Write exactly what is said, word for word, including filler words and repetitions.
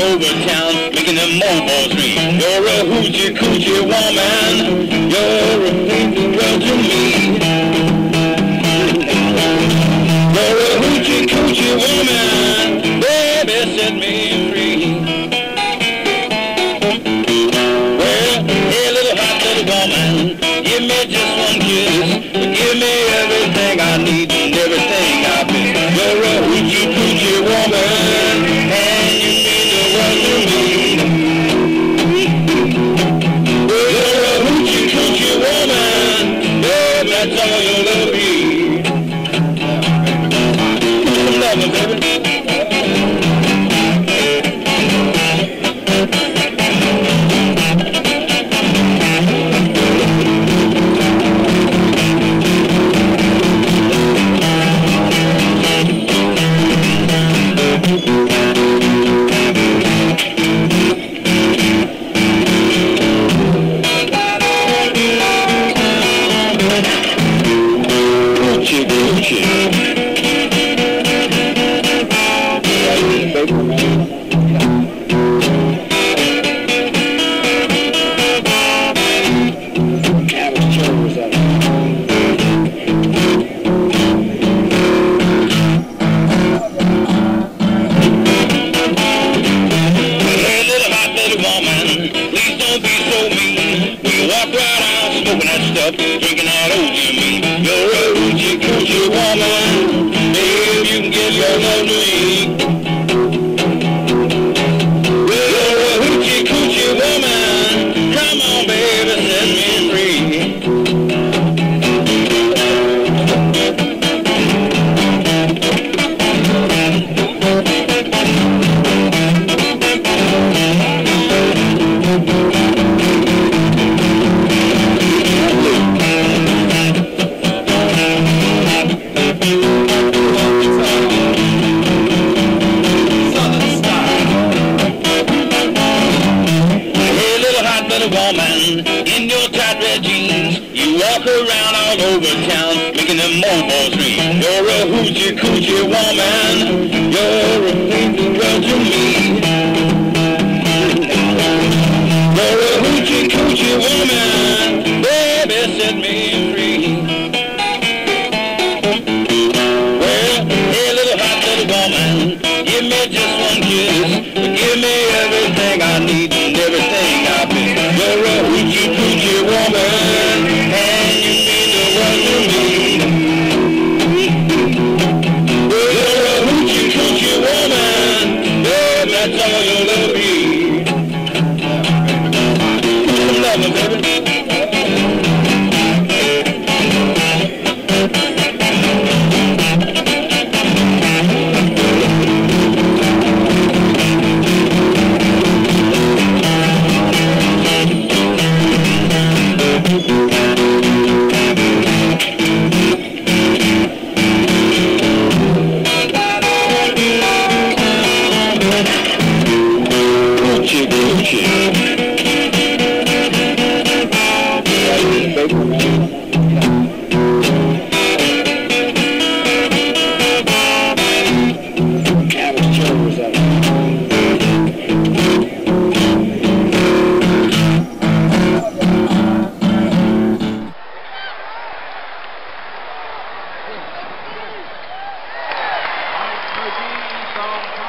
over town, making them mobiles ring. You're a hoochie coochie woman. You're a painted world to me. You're a hoochie coochie woman. Baby, set me free. Well, hey, little hot little woman, give me just one kiss. Give me everything I need and everything I've been. You're a hoochie coochie woman, and you mean the world to me. You're a hoochie coochie woman, babe, that's all you'll ever be. Love me, baby. Drinking all over me. You're a hoochie coochie woman. Babe, you can get your love to me. You're a hoochie coochie woman. Come on, baby, set me free. Woman, in your tight red jeans, you walk around all over town, making them mobiles ring. You're a hoochie coochie woman. You're a painted world to me. You're a hoochie coochie woman. Baby, set me free. Well, hey, little hot little woman, give me just one kiss. Give me everything I need and everything I've been. You're a hoochie coochie woman, and you mean the world to me. You're a hoochie coochie woman, babe, that's all you'll ever be. Love me, baby. Song